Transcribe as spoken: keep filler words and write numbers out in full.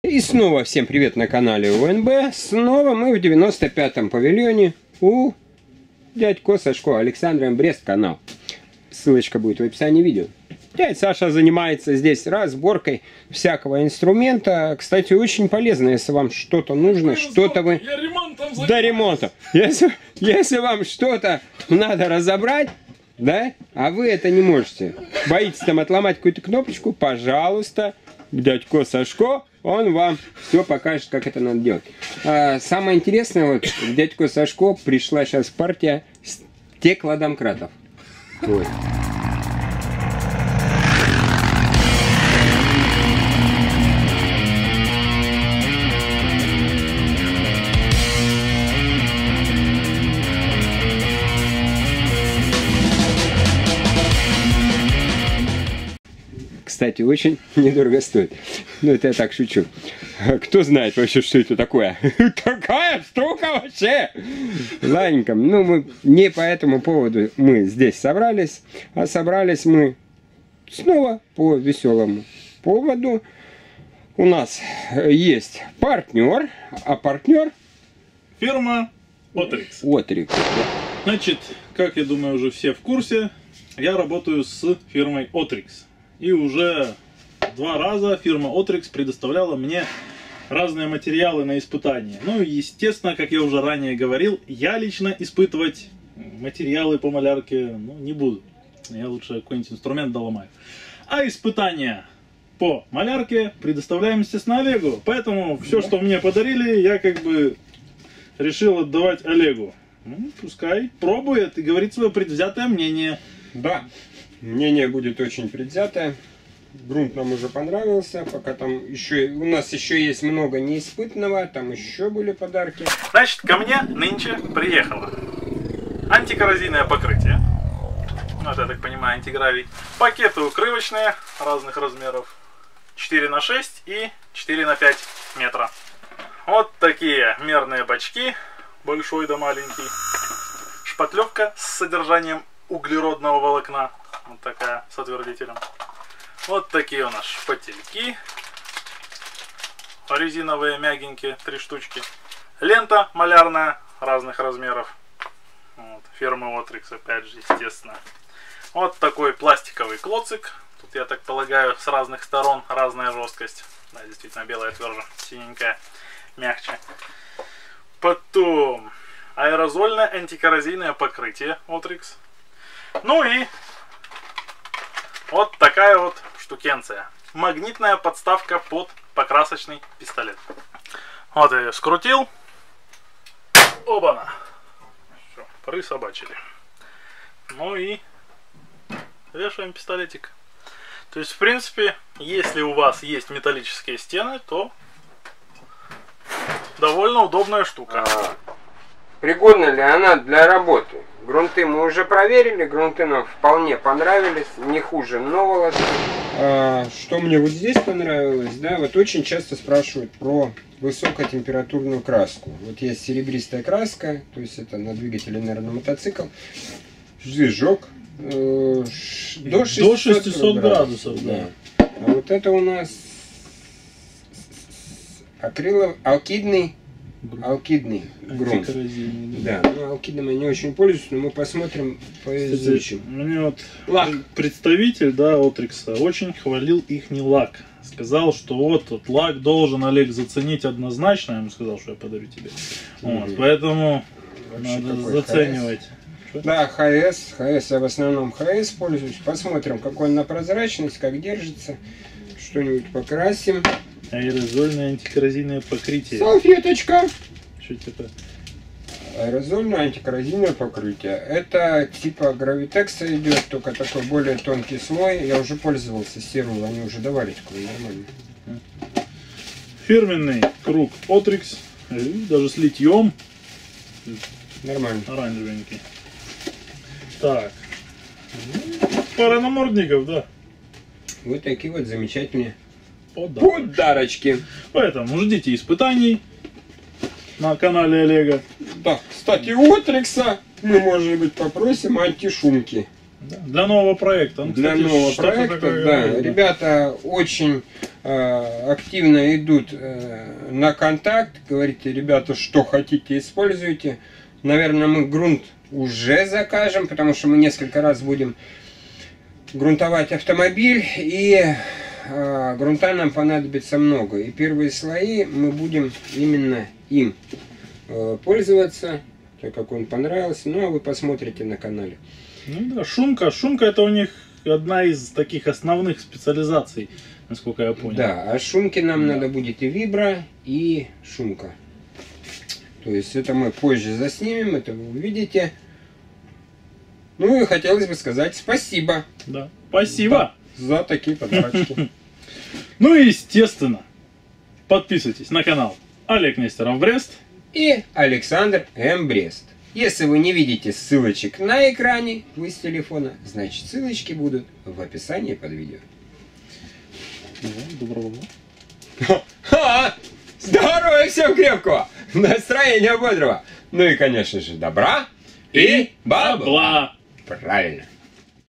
И снова всем привет на канале УНБ. Снова мы в девяносто пятом павильоне у дядько Сашко Александра, Брест канал. Ссылочка будет в описании видео. Дядь Саша занимается здесь разборкой всякого инструмента. Кстати, очень полезно, если вам что-то нужно, что-то вы... До ремонта. Если, если вам что-то надо разобрать, да, а вы это не можете, боитесь там отломать какую-то кнопочку, пожалуйста, дядько Сашко, он вам все покажет, как это надо делать. А, самое интересное, вот, дядько Сашко пришла сейчас партия стеклодомкратов. Вот. Кстати, очень недорого стоит. Ну, это я так шучу. Кто знает вообще, что это такое? Какая штука вообще? Ладненько. Ну, мы не по этому поводу мы здесь собрались, а собрались мы снова по веселому поводу. У нас есть партнер, а партнер... Фирма Otrix. Otrix. Значит, как я думаю, уже все в курсе, я работаю с фирмой Otrix. И уже два раза фирма Otrix предоставляла мне разные материалы на испытания. Ну и естественно, как я уже ранее говорил, я лично испытывать материалы по малярке ну, не буду. Я лучше какой-нибудь инструмент доломаю. А испытания по малярке предоставляем, естественно, Олегу. Поэтому все, что мне подарили, я как бы решил отдавать Олегу. Ну, пускай пробует и говорит свое предвзятое мнение. Да. Мнение будет очень предвзятое. Грунт нам уже понравился. Пока там еще у нас еще есть много неиспытанного. Там еще были подарки. Значит, ко мне нынче приехало антикоррозийное покрытие. Вот, я так понимаю, антигравий. Пакеты укрывочные разных размеров. четыре на шесть и четыре на пять метра. Вот такие мерные бачки. Большой да маленький. Шпатлевка с содержанием углеродного волокна. Вот такая, с отвердителем. Вот такие у нас шпательки. Резиновые, мягенькие, три штучки. Лента малярная, разных размеров. Вот, фирмы Otrix, опять же, естественно. Вот такой пластиковый клоцик. Тут, я так полагаю, с разных сторон разная жесткость. Да, действительно, белая тверже, синенькая, мягче. Потом аэрозольное антикоррозийное покрытие Otrix. Ну и вот такая вот штукенция. Магнитная подставка под покрасочный пистолет. Вот я ее скрутил. Оба-на. Все, присобачили. Ну и вешаем пистолетик. То есть, в принципе, если у вас есть металлические стены, то довольно удобная штука. А, пригодна ли она для работы? Грунты мы уже проверили, грунты нам вполне понравились, не хуже нового. А, что мне вот здесь понравилось, да, вот очень часто спрашивают про высокотемпературную краску. Вот есть серебристая краска, то есть это на двигателе, наверное, мотоцикл, движок э, до шестисот градусов, да. А вот это у нас акриловый, алкидный. Алкидный грунт. Да, ну, алкидом я не очень пользуюсь, но мы посмотрим, поизучим. Мне вот лак. Представитель, да, Otrix очень хвалил их не лак. Сказал, что вот тот лак должен Олег заценить однозначно. Я ему сказал, что я подарю тебе. Mm-hmm. Вот, поэтому вообще надо заценивать. Да, ХС. ХС я в основном ХС пользуюсь. Посмотрим, какой он на прозрачность, как держится. Что-нибудь покрасим. Аэрозольное антикоррозийное покрытие. Салфеточка. Что это такое? Аэрозольное антикоррозийное покрытие. Это типа гравитекса идет, только такой более тонкий слой. Я уже пользовался серую, они уже давали такой нормальный. Фирменный круг Otrix. Даже с литьем. Нормально. Оранжевенький. Так. Пара намордников, да. Вот такие вот замечательные Подарок. подарочки. Поэтому ждите испытаний на канале Олега. Да, кстати, у Otrix мы, может быть, попросим антишумки. Да, для нового проекта. Ну, Для кстати, нового что-то проекта, такое да. говорит, да. Ребята очень э, активно идут э, на контакт. Говорите, ребята, что хотите, используйте. Наверное, мы грунт уже закажем, потому что мы несколько раз будем грунтовать автомобиль. И э, грунта нам понадобится много. И первые слои мы будем именно им э, пользоваться, так как он понравился. Ну, а вы посмотрите на канале. Ну да, шумка. Шумка это у них одна из таких основных специализаций, насколько я понял. Да, а шумки нам Да. надо будет и вибра, и шумка. То есть это мы позже заснимем, это вы увидите. Ну и хотелось бы сказать спасибо. Да. Спасибо. За такие подарочки. Ну и естественно, подписывайтесь на канал Олег Нестеров Брест. И Александр М. Брест. Если вы не видите ссылочек на экране, вы с телефона, значит ссылочки будут в описании под видео. Доброго. Ха! Здоровья всем крепкого! Настроения бодрого! Ну и, конечно же, добра и бабла! Бабла. Правильно.